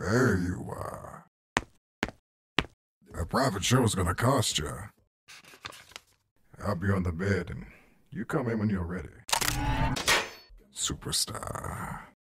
There you are. A private show is gonna cost you. I'll be on the bed and you come in when you're ready. Superstar.